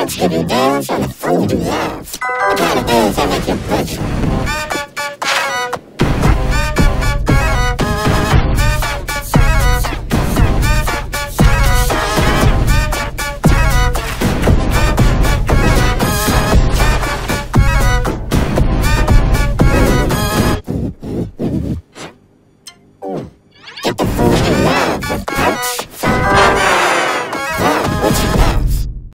Nuts give you dance and the food you love. What kind of dance that make you push?